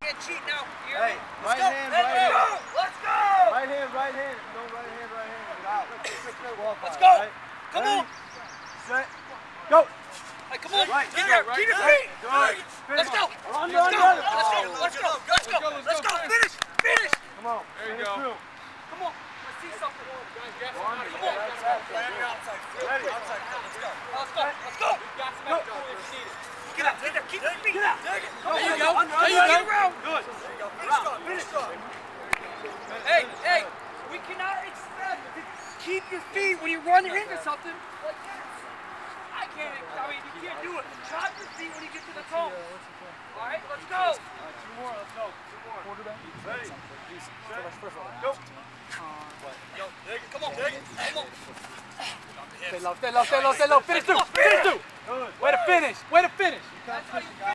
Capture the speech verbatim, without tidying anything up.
can't cheat now. You hear Hey, me? right Let's hand, go. right Let's hand. go. Let's go. Right hand, right hand. No right hand, right hand. Get out. Let's go. Right. Come Ready, on. Set. Go. Hey, come on. Right. Get Go, there. right. Keep your Good. feet. Good. Let's go. Under, Let's go. under. Let's go. Let's go. Let's go. Let's go. Finish. Finish. Come on. There you Finish go. through. Come on. Let's see something. Come on. Come on. Ready. Let's go. Let's go. Let's go. Get out. Get there. Keep your feet. Get out. There you go. There you go. Good. Finish. Hey, hey. We cannot expect to keep your feet when you're running into something like this. I can't. I mean, you can't do it. Drop your feet when you get to the toe. All right, let's go. All right, two more. Let's go. Two more. Quarterback. Ready. Set. Go. Yo, come on. Come on. Stay low, stay low, stay low, stay low. Finish through. Finish through. Good. Way to finish. Way to finish. That's how you